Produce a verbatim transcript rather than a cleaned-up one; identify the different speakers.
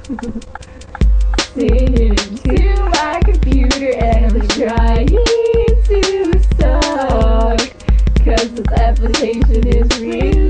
Speaker 1: Singing into my computer and I'm trying to suck, cause this application is really